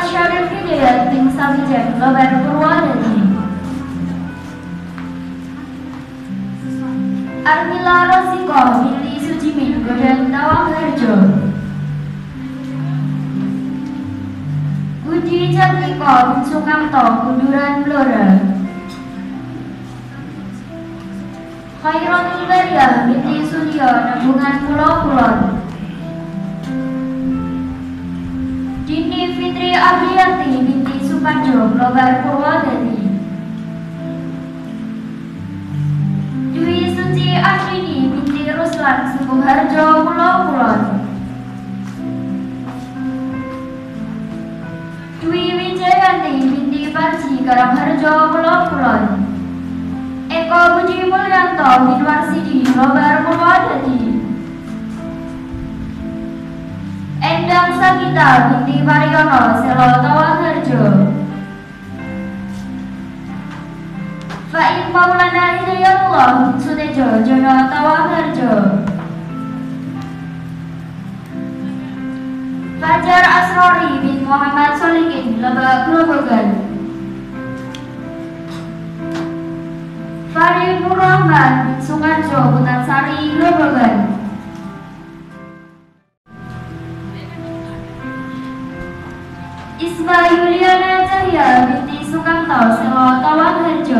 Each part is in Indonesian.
Syarif Hidayat bin Sabijan Lobar Purwodadi. Armila Rosiko binti Sujimin Godan Tawangharjo. Budi Jatmiko bin Sukamto Kunduran Blora. Khairatul Bariyah binti Suryo Nambungan Pulau Kulon. Dini Fitri Abriyati binti Supanjo Lobar Purwodadi. Dwi Suci Ashini binti Ruslan Sukuharjo Pulau Kulon. Dwi Wijayanti binti Parji Karangharjo Pulau Kulon. Eko Budi Mulyanto bin Warsidi Lobar Purwodadi. Endang Sagita binti Waryono Selo Tawangharjo. Faim Maulana Hidayatullah bin Sutejo Jono Tawangharjo. Fajar Asrori bin Muhammad Solikin Lebak Grobogan. Farifur Rahman bin Sukarjo Butansari Grobogan. Isma Yuliana Cahya binti Sukamto Selo Tawangharjo.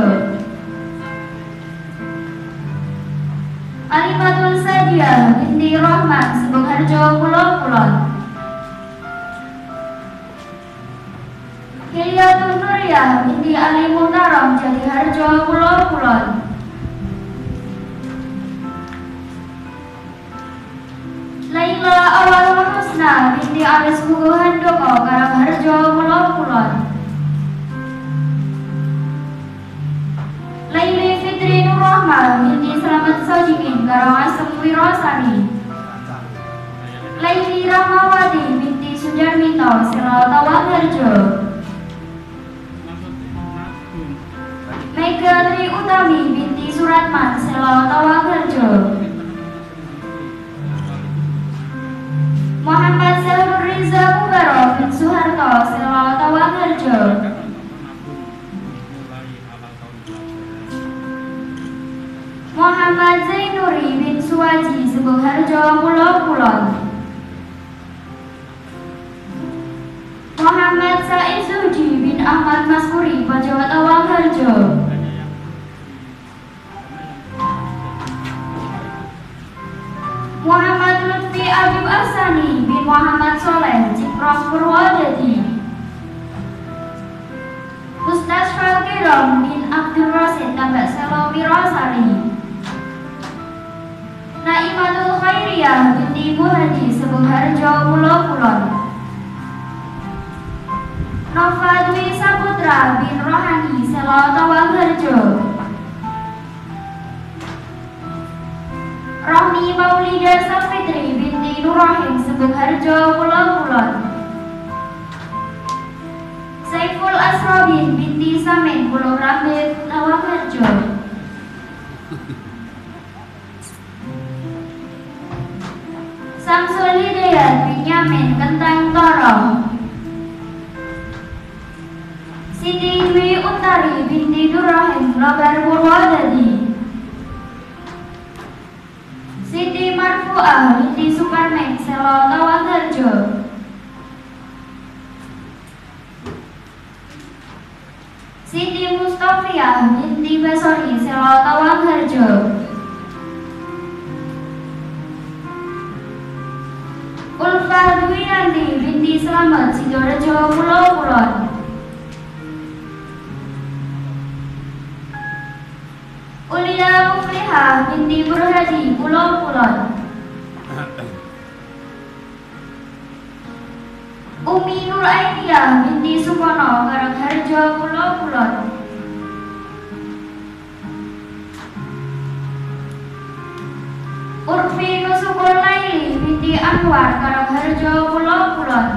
Alimatul Sadia binti Rahman Sebengharjo Pulau Kulon. Hilyatul Nuriyah binti Ali Muntaram Jatiharjo Pulau Kulon. Laila Awalul Husna binti Aris Hugo Handoko Karangharjo Pulau Kulon. Laili Fitri Nurrahma binti Selamat Sojikin Karangasem Wirosari. Laili Rahmawati binti Sujarmito Selo Tawangharjo. Mega Tri Utami binti Suratman Selo Tawangharjo. Muhammad Zahrul Riza Mubarok bin Suharto Selo Tawangharjo. Muhammad Zainuri bin Suwaji Sebengharjo Pulau Kulon. Muhammad Said Zuhdi bin Ahmad Maskuri Pajo Tawangharjo. Muhammad Lutfi Abib Ahsani bin Muhammad Soleh Ciprok Purwodadi. Ustaz Falkirom bin Abdul Rasid Tambak Selo Wirosari. Naimatul Khairiyah binti Ibu Hadi Sebengharjo Pulau Kulon. Nova Dwi Saputra bin Rohani Selo Tawangharjo. Rohni Maulida Safitri binti Nurrahim Sebengharjo Pulau Kulon. Saiful Asrobin binti Samin Pulau Rambit Tawangharjo. Samsul Hidayat bin Yamin Kentang Torong. Siti Dwi Utari binti Nurrahim Lobar Purwodadi. Siti Marfuah binti Sukarmen Selo Tawangharjo. Siti Mustafiah binti Basori Selo Tawangharjo. Ulfa Dwiyanti binti Slamet Sidorejo Pulau Kulon. Ulia Muflihah binti Burhadi Pulau Kulon. Umi Nur Aidiah binti Sukono Karangharjo Pulau Kulon. Urfi Nusukul Laili binti Anwar Karangharjo Pulau Kulon.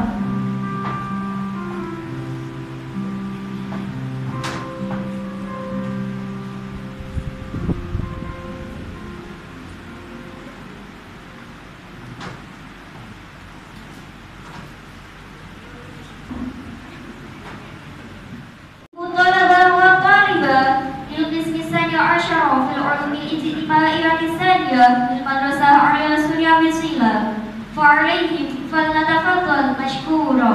في المدرسة عليا سوريا مثيلا فعليهم فلنتفضل مشكورا.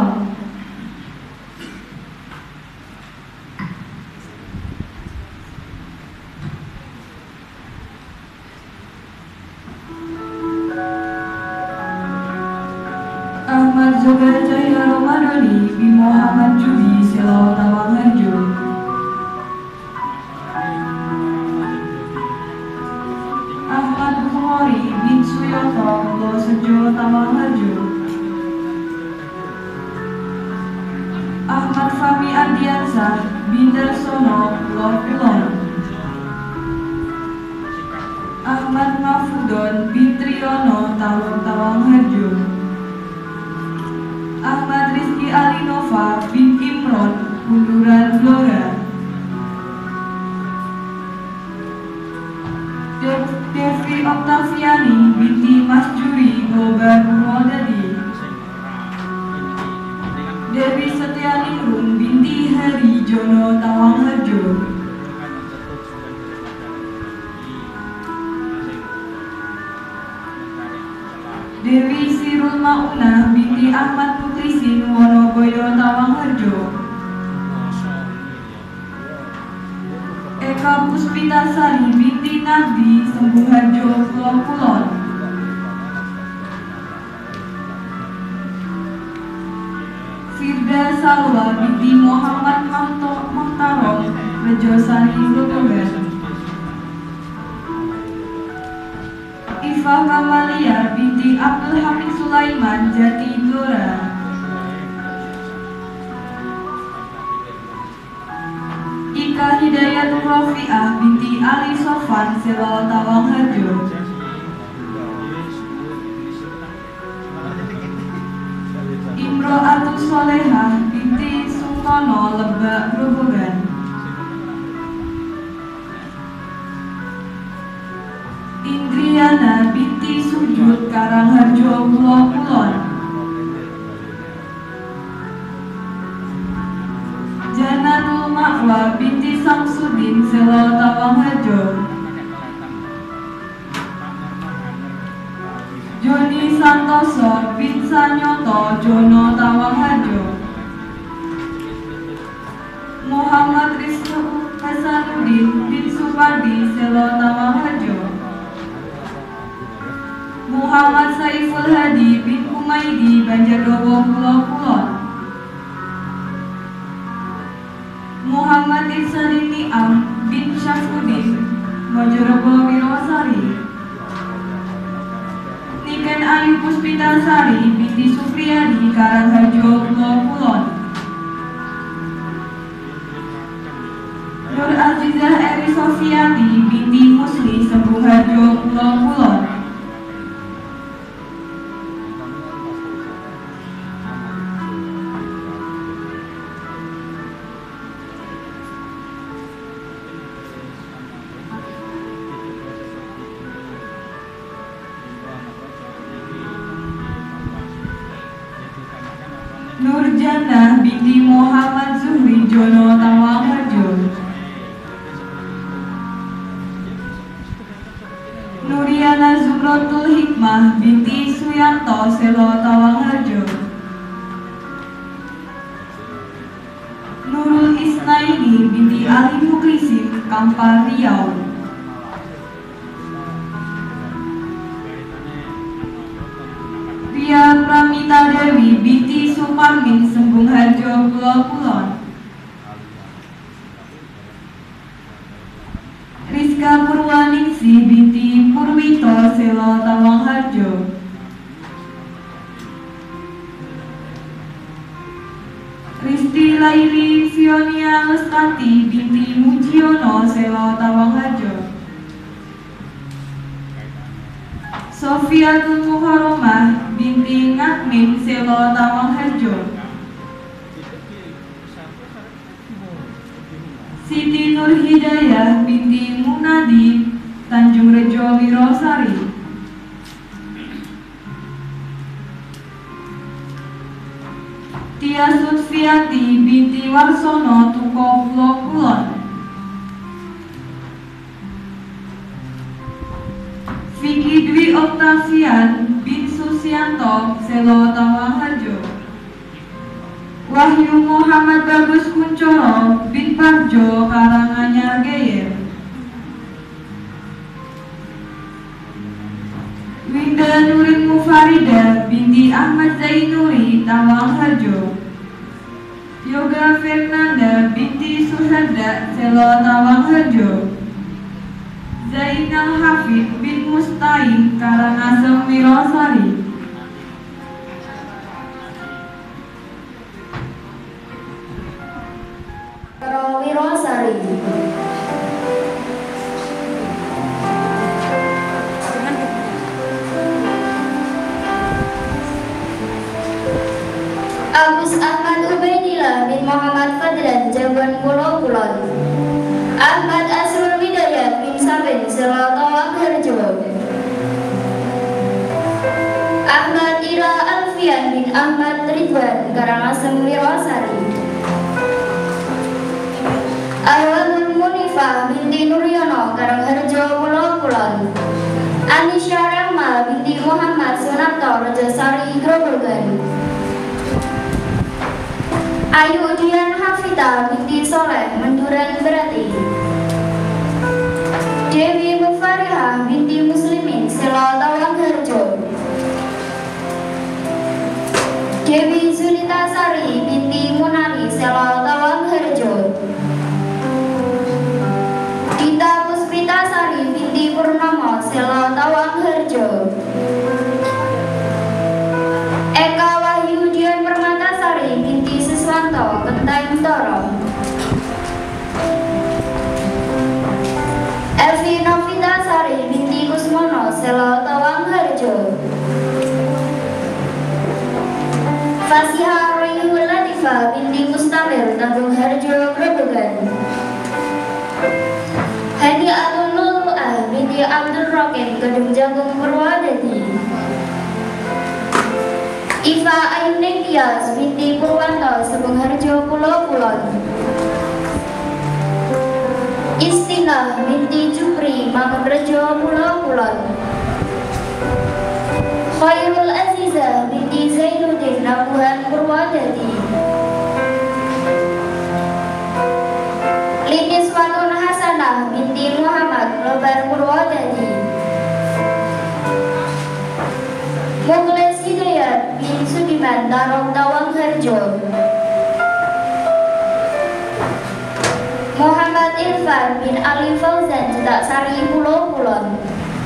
Ahmad Zubair Cahya Ramadhani bin Muhammad Judi Selo Tawangharjo. Ahmad Bukhari bin Suyoto Losejo Tawangharjo. Ahmad Fahmi Ardiansah bin Darsono Kulon. Ahmad Mahfudon bin Triyono Tawangharjo. Ahmad Rizky Alinova bin Imron Bunduran Blora. Devi Oktaviani binti Masjuri Bogar Purwodadi. Dewi Setianingrum binti Hari Jono Tawangharjo. Dewi Sirul Maunah binti Ahmad Putrisin Wonoboyo Tawangharjo. Eka Puspitasari binti Nabi Sembungharjo Kulon. Firda Salwa binti Muhammad Mahtarom Rejosani Grobogan. Iva Kamalia binti Abdul Hamid Sulaiman Jati Blora. Ika Hidayatul Rafi'ah binti Ali Sofan Selo Tawangharjo. Imro Atul Solehah binti Sungkono Lebak Grobogan. Indriana binti Sujud Karangharjo Kulon. Janatul Ma'wa binti Samsudin Selo Tawangharjo. Joni Santoso bin Sanyoto Jono Tawangharjo. Muhammad Rizky Hasanuddin bin Supardi Selo Tawangharjo. Muhammad Saiful Hadi bin Kumaidi Banjardowo Kulon. Muhammad Irsadin Ni'am bin Syafudin Mojorobo Wirosari. Niken Ayu Puspitasari binti Supriyadi Karangharjo Kulon. Nur Azizah Eri Sofiati binti Musli Sembungharjo Kulon. Nurjannah binti Muhammad Zuhri Jono Tawangharjo. Nuriana Zumrotul Hikmah binti Suyanto Selo Tawangharjo. Nurul Isnaini binti Ali Muklisin Kampar Riau. Ria Pramita Dewi binti Suparmin Sembungharjo Kulon. Rizka Purwaningsi binti Purwito Selo Tawangharjo. Risti Laili Fionia Lestati binti Mujiono Selo Tawangharjo. Sofiatul Muharramah binti Ngakmin Selo Tawangharjo. Siti Nur Hidayah binti Munadi Tanjung Rejo Wirosari. Tia Sutfiati binti Warsono Tuko Kulon. Vicky Octavian bin Susianto, Selo Tawaharjo. Wahyu Muhammad Bagus Kuncoro bin Parjo, Karanganyar Geyer. Winda Nurin Mufarida binti Ahmad Zainuri, Tawangharjo. Yoga Fernanda binti Suharda, Selo Tawangharjo. Zainal Hafid bin Mustain, Karangasem Wirosari. Wirosari. Agus Ahmad Ubaidillah bin Muhammad Fadlan, Jaban Pulau Kulon. Ahmad Asrul Widayat bin Saben, Selo Tawangharjo. Ahmad Ira Alfian bin Ahmad Ridwan, Karangasem Wirosari. Ahwadul Munifah binti Nuryono, Karangharjo Pulau Kulon. Anisya Rahma binti Muhammad Sunarto, Rejasari Grobogan. Ayu Dian Hafita binti Soleh, Menduran Berati. Dewi Mufarihah binti Muslimin, Selo Tawangharjo. Dewi Zulita Sari binti Munari, Selo Tawangharjo. Dita Puspita Sari binti Purnomo, Selo Tawangharjo. Eka Wahyu Dian Permata Sari binti Siswanto, Kenteng Toro. Elvi Novita Sari binti Kusmono, Selo Tawangharjo. Fasiha Royhul Latifah binti Mustamir, Tanjung Harjo, Grobogan. Hadi Atunul binti Abdul Rokin, Kedung Jagung, Purwadadi. Iva Aining Tias binti Purwanto, Sebung Harjo, Pulau Kulon. Istinah binti Jupri, Mangunrejo, Pulau Kulon. Khairul Aziza binti Zainuddin, Nabuhan, Purwadadi. Linis Watun Hasanah binti Muhammad, Lobar, Purwadadi. Mukhlis Hidayat bin Sudiman, Tarong, Tawangharjo. Muhammad Irfan bin Ali Fauzan, Cetak Sari, Pulau Kulon.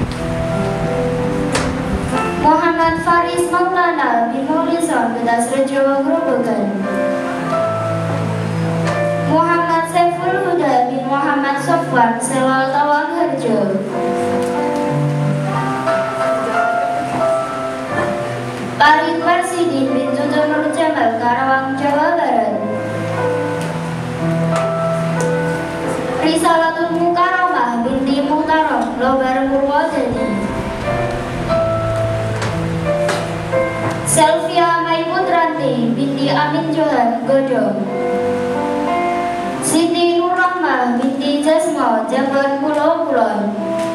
Muhammad Faris Maulana bin Maulison, Betas Rejo, Grobogan. Muhammad Saiful Huda bin Muhammad Sofwan, Selo Tawangharjo. Farid Marsidin bin Tutu Nur Jamal, Karawang, Jawa Barat. Risalatul Mukarramah binti Muhtaram, Lobar, Purwodadi. Selvia Maiputranti binti Amin Johan, Godong. Siti Nurrahmah binti Jasmo, Jambon, Pulau Kulon.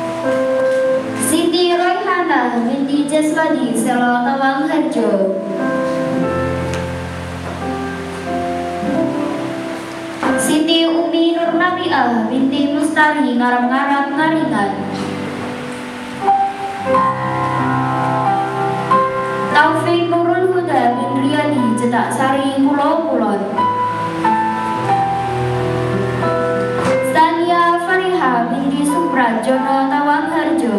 Siti Royhana binti Jaswadi, Selo Tawangharjo. Siti Umi Nurnabiah binti Mustari, Ngarap-ngarap, Ngaringan. Taufik Nurul Huda bin Riyadi, Cetak Sari, Pulau Kulon. Stania Fariha binti Supra, Jono, Tawangharjo.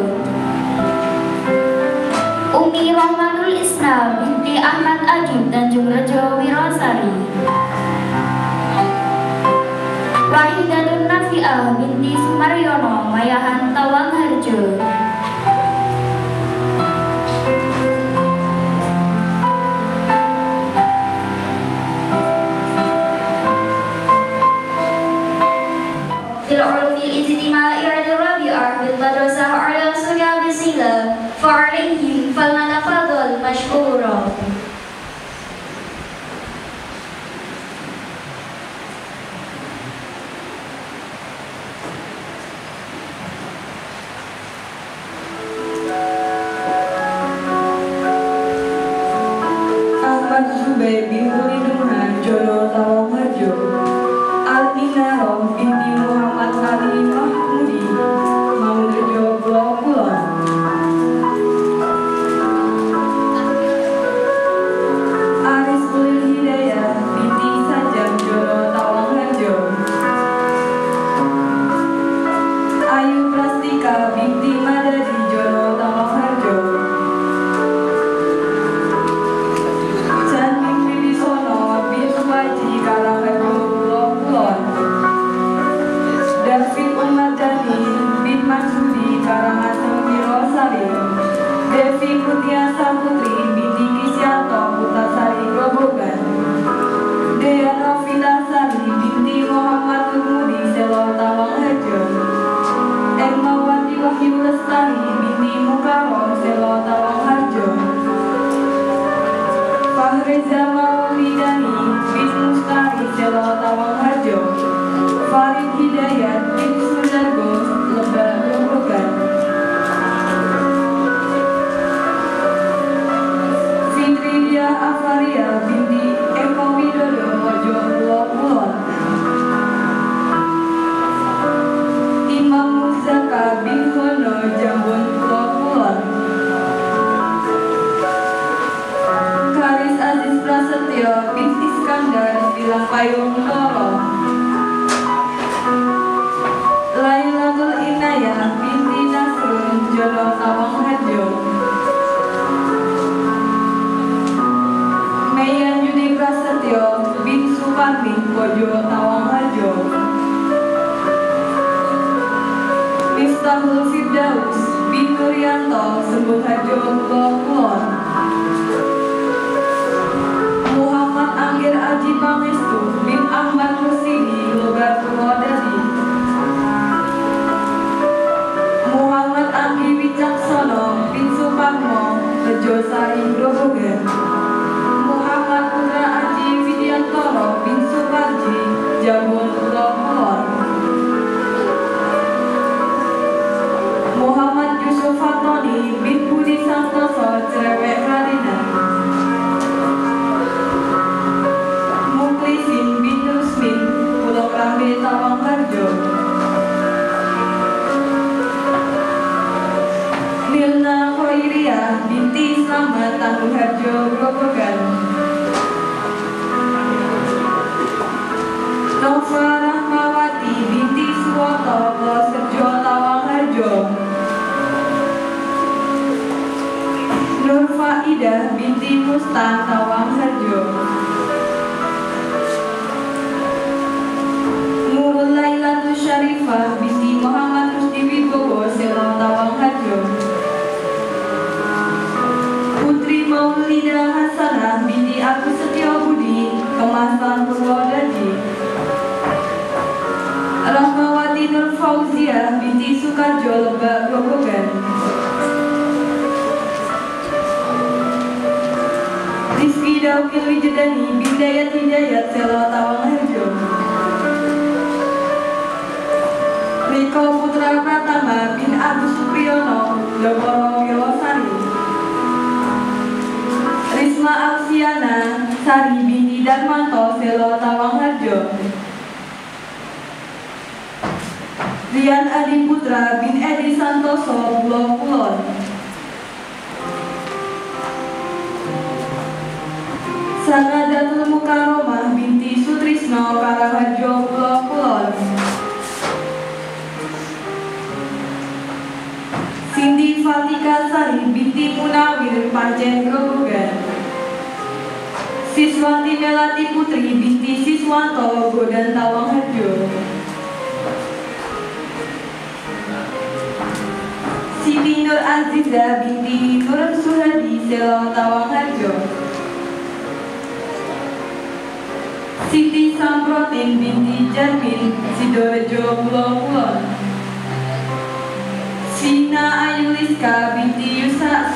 Umi Rahmatul Isna binti Ahmad Ajib, Tanjung Rejo, Wirosari. Wahidatun Nafi'ah binti Sumaryono, Mayahan, Tawangharjo. Fil'ulmi ijtima'i Rabi'ah bil madrasah ala sunya bisila fa'alayhim falnatafadhal mashkura. Kurniasa Putri binti Kisyanto Putasari Grobogan, Dea Novita Sari binti Muhammad Turmudi Selo Tawang Harjo, Ermawati Wahyu Lestari binti Mukarom Selo Tawang Harjo, Fahreza Maulidani bin Mustari Selo Tawang Harjo, Farid Hidayat bin Sundargo Lebak Grobogan, Fitria Afaria binti Eko Widodo Mojo Kulon, Imam Muzaka bin Hono Jambon Kulon, Karis Aziz Prasetyo bin Iskandar Bilang Payung Toro, Lailatul Inayah binti Nasrun Jodoh Tawang Harjo, Meyan Yudi Prasetyo bin Suparni Kojo Tawang Harjo, Miftahul Firdaus bin Nuryanto Sembuh Harjo Kulon, Muhammad Anggir Aji Pangestu bin Ahmad Rusidi Logat Purwodadi, Muhammad Anggi Wicaksono bin Suparno Rejo Sari Grobogan, Muhammad Putra Aji Widiantoro bin Suparji Jambon Kulon, Muhammad Yusuf Fatoni bin Budi Santoso Cerewet Radina, Muklisin bin Rusmin Pulau Rambe Tawang Harjo, Milna Khoiriyah binti Slamet Tangguh Harjo Grobogan, Nova Rahmawati binti Suwoto Serjo Tawang Harjo, Nur Faidah binti Mustan Tawang Harjo, Nurul Lailatul Syarifah binti Muhammad Rusdi Wibowo Selo Tawang Harjo, Putri Maulida Hasanah binti Agus Setio Budi Kemasan Purwodadi, Rahmawati Nur Fauziah binti Sukarjo Lebak Grobogan, Rizky Daukil Wijedani bin Dayat Hidayat Selo Tawang Harjo, Riko Putra Pratama bin Agus Supriyono Loporo Yosari, Risma Alfiana Sari binti Darmanto Selo Tawang Harjo, Rian Adi Putra bin Edi Santoso Pulau Kulon, Sanadatul Mukaromah binti Sutrisno Karaharjo Pulau Kulon, Cindy Fatika Sari binti Munawir Pancen Grobogan, Siswanti Melati Putri binti Siswanto Godan Tawang Harjo, Siti Nur Aziza binti Nur Suhadi Selo Tawang Harjo, Siti Samprotin binti Jarmin Sidorejo Pulau Kulon, Sina Ayuliska binti Yusa